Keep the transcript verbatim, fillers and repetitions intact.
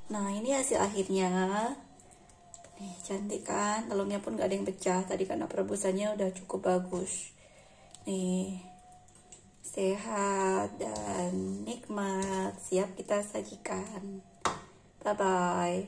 Nah, ini hasil akhirnya. Nih, cantik kan? Telurnya pun gak ada yang pecah. Tadi karena perebusannya udah cukup bagus. Nih, sehat dan nikmat. Siap kita sajikan. Bye-bye.